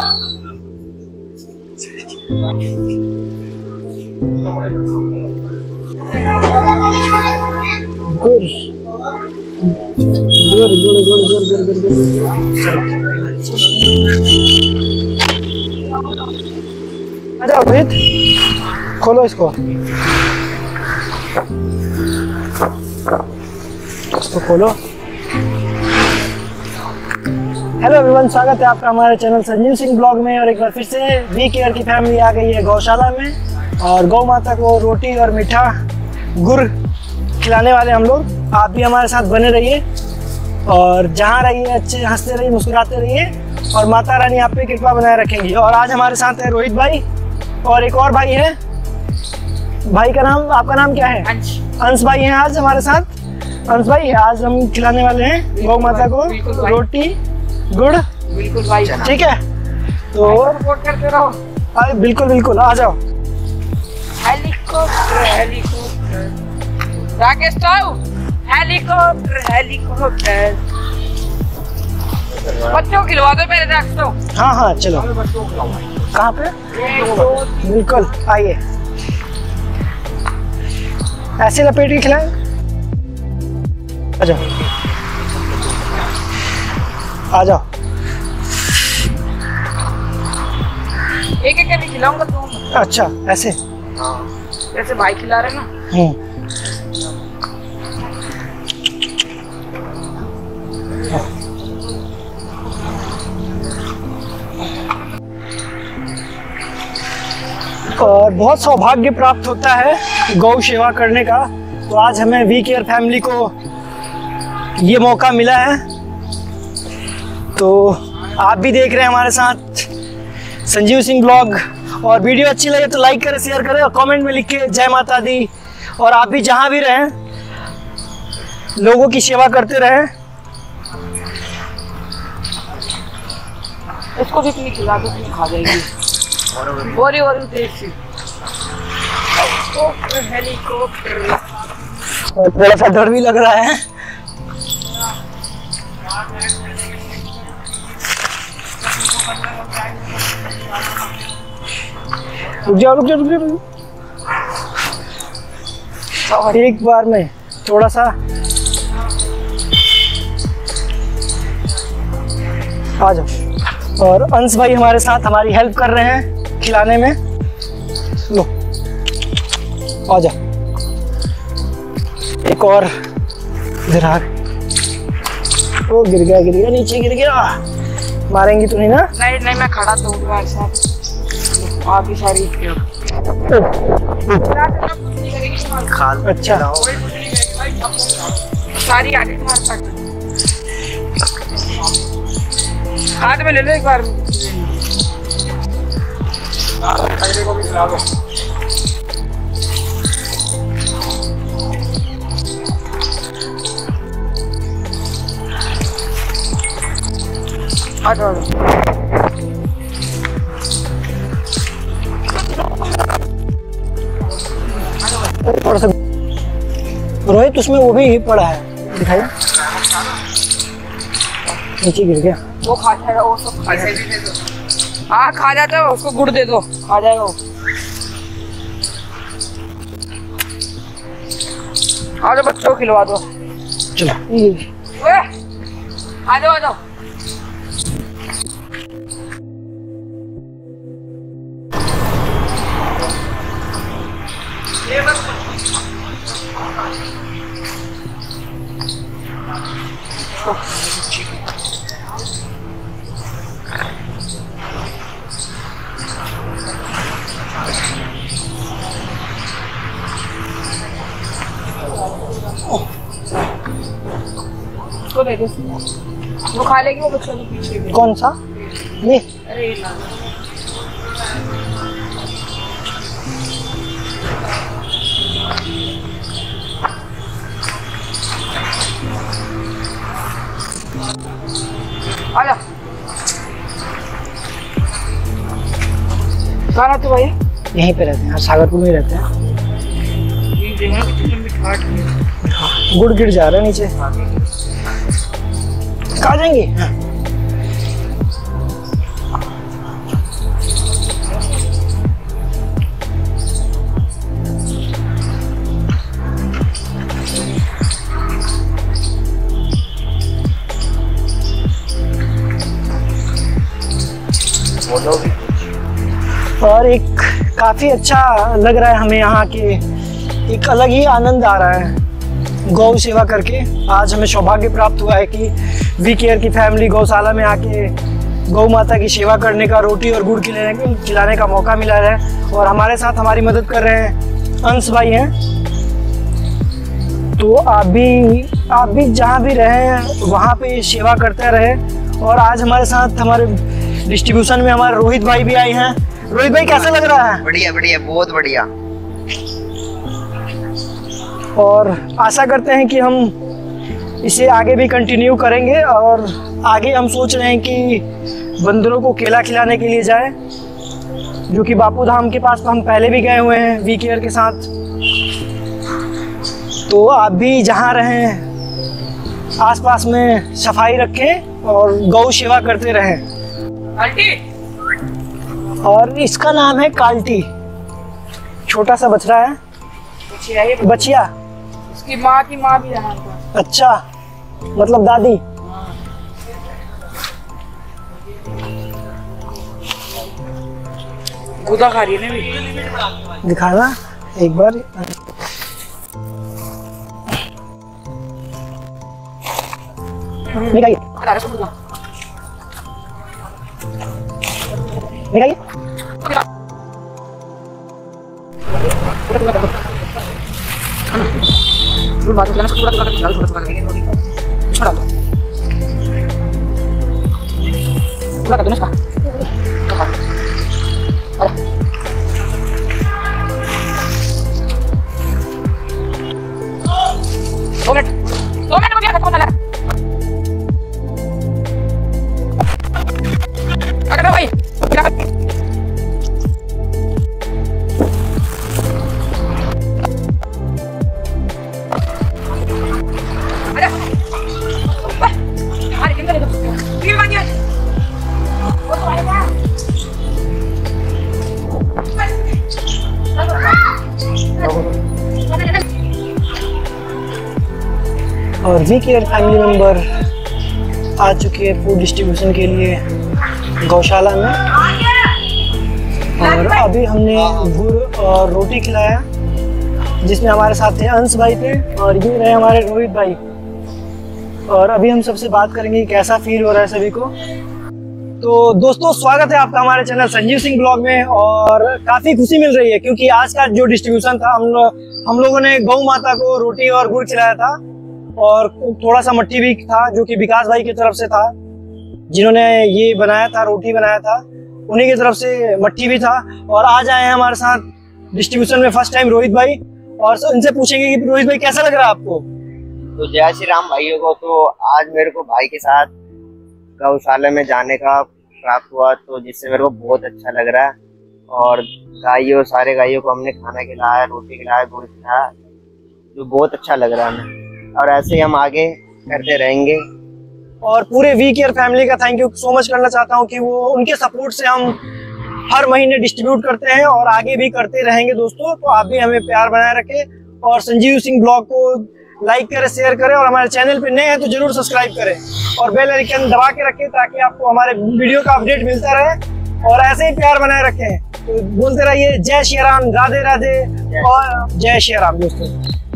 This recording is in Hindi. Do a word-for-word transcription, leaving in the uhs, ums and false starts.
Good good good good good good good. अच्छा रोहित, खोलो इसको, इसको खोलो। हेलो एवरीवन, स्वागत है आपका हमारे चैनल संजीव सिंह ब्लॉग में। और एक बार फिर से वी केयर की फैमिली आ गई है गौशाला में, और गौ माता को रोटी और मीठा गुड़ खिलाने वाले हम लोग। आप भी हमारे साथ बने रहिए और जहाँ रहिए अच्छे हंसते रहिए, मुस्कुराते रहिए, और माता रानी आप पे कृपा बनाए रखेंगी। और आज हमारे साथ है रोहित भाई और एक और भाई है। भाई का नाम, आपका नाम क्या है? अंश। अंश भाई हैं आज हमारे साथ। अंश भाई, आज हम खिलाने वाले हैं गौ माता को रोटी गुड़। बिल्कुल भाई, ठीक है, तो सपोर्ट करते रहो। अरे बिल्कुल बिल्कुल, आ जाओ। हेलीकॉप्टर हेलीकॉप्टर राकेश टाउ, हेलीकॉप्टर हेलीकॉप्टर। बच्चों खिलवा दो मेरे राकेश टाउ। हाँ हाँ चलो। कहाँ पे? बिल्कुल, आइए। ऐसे लपेट के खिलाएं। आ जाओ आ जाओ। एक एक करके खिलाऊंगा तुम। अच्छा ऐसे? जैसे भाई खिला रहे ना। हम्म। और बहुत सौभाग्य प्राप्त होता है गौ सेवा करने का। तो आज हमें वी केयर फैमिली को ये मौका मिला है। तो आप भी देख रहे हैं हमारे साथ संजीव सिंह ब्लॉग, और वीडियो अच्छी लगे तो लाइक करें, शेयर करें, और कमेंट में लिख के जय माता दी। और आप भी जहाँ भी रहें लोगों की सेवा करते रहें। इसको जितनी खिला दो उतनी खा जाएगी। बोरी बोरी टेस्टी। हेलीकॉप्टर। और थोड़ा सा डर भी लग रहा है। रुक जाओ रुक जाओ रुक जाओ। एक बार में थोड़ा सा आ जाओ। और अंश भाई हमारे साथ हमारी हेल्प कर रहे हैं खिलाने में। लो आ जाओ। एक और इधर आ। ओ गिर गया गिर गया नीचे गिर गया। मारेंगी तो नहीं ना? नहीं नहीं, मैं खड़ा तो तुम्हारे साथ। आप ही सारी अच्छा सारी आगे तुम्हारे साथ। हाथ में ले लो एक बार। अगले को भी खिला दो। आ जाओ। थोड़ा सा रोहित, उसमें वो भी पड़ा है, दिखाई नीचे गिर गया। वो खा जाएगा, वो सब खा जाएगा। हाँ खा जाता है, उसको गुड़ दे दो, खा जाएगा वो। आ जाओ बच्चों को खिलवा दो। चलो आ जाओ आ जाओ। ये बस उसको दे दो, वो खा लेगी। वो बच्चों के पीछे भी। कौन सा? ये अरे ना आजा। कहाँ रहते हो भैया? यहीं पे रहते हैं, सागरपुर में रहते हैं। गुड़ गिर जा रहा है नीचे। कहाँ जाएंगे? बोलो भी। और एक काफ़ी अच्छा लग रहा है हमें यहाँ के, एक अलग ही आनंद आ रहा है गौ सेवा करके। आज हमें सौभाग्य प्राप्त हुआ है कि वी केयर की फैमिली गौशाला में आके गौ माता की सेवा करने का, रोटी और गुड़ खिलाने खिलाने का मौका मिला है। और हमारे साथ हमारी मदद कर रहे हैं अंश भाई हैं। तो आप भी आप भी जहाँ भी रहे वहाँ पे सेवा करते रहे। और आज हमारे साथ हमारे डिस्ट्रीब्यूशन में हमारे रोहित भाई भी आए हैं। रोहित भाई कैसा लग रहा है? बढ़िया बढ़िया, बहुत बढ़िया। और आशा करते हैं कि हम इसे आगे भी कंटिन्यू करेंगे। और आगे हम सोच रहे हैं कि बंदरों को केला खिलाने के लिए जाए, जो कि बापू धाम के पास तो हम पहले भी गए हुए हैं वी केयर के साथ। तो आप भी जहाँ रहें आसपास में सफाई रखें और गौ सेवा करते रहें। आंटी, और इसका नाम है काल्टी, छोटा सा बछड़ा है, बचिया है। बचिया। उसकी माँ की माँ भी है। अच्छा, मतलब दादी। गुदा खा रही है ना भी। दिखाना एक बार। निकालिए निकालिए। दो मिनट दो मिनट में खत्म होने लगा। अगर भाई और वी केयर फैमिली मेंबर आ चुके हैं फूड डिस्ट्रीब्यूशन के लिए गौशाला में। और अभी हमने गुड़ और रोटी खिलाया, जिसमें हमारे साथ थे अंश भाई थे और ये रहे हमारे रोहित भाई। और अभी हम सबसे बात करेंगे कैसा फील हो रहा है सभी को। तो दोस्तों, स्वागत है आपका हमारे चैनल संजीव सिंह ब्लॉग में। और काफ़ी खुशी मिल रही है क्योंकि आज का जो डिस्ट्रीब्यूशन था, हम लोग हम लोगों ने गौ माता को रोटी और गुड़ खिलाया था। और थोड़ा सा मट्टी भी था जो कि विकास भाई की तरफ से था, जिन्होंने ये बनाया था, रोटी बनाया था, उन्हीं की तरफ से मट्टी भी था। और आज आए हैं हमारे साथ डिस्ट्रीब्यूशन में फर्स्ट टाइम रोहित भाई। और इनसे पूछेंगे कि रोहित भाई कैसा लग रहा है आपको? तो जय श्री राम भाइयों को। तो आज मेरे को भाई के साथ गौशाला में जाने का प्राप्त हुआ, तो जिससे मेरे को बहुत अच्छा लग रहा है। और गायों सारे गायों को हमने खाना खिलाया, रोटी खिलाया, गुड़ खिलाया, जो बहुत अच्छा लग रहा है हमें। और ऐसे ही हम आगे करते रहेंगे। और पूरे वी केयर फैमिली का थैंक यू सो मच करना चाहता हूँ कि वो उनके सपोर्ट से हम हर महीने डिस्ट्रीब्यूट करते हैं और आगे भी करते रहेंगे दोस्तों। तो आप भी हमें प्यार बनाए रखें और संजीव सिंह ब्लॉग को लाइक करें, शेयर करें। और हमारे चैनल पे नए हैं तो जरूर सब्सक्राइब करें और बेल आइकन दबा के रखें ताकि आपको हमारे वीडियो का अपडेट मिलता रहे। और ऐसे ही प्यार बनाए रखें। तो बोलते रहिए जय श्री राम, राधे राधे और जय श्री राम दोस्तों।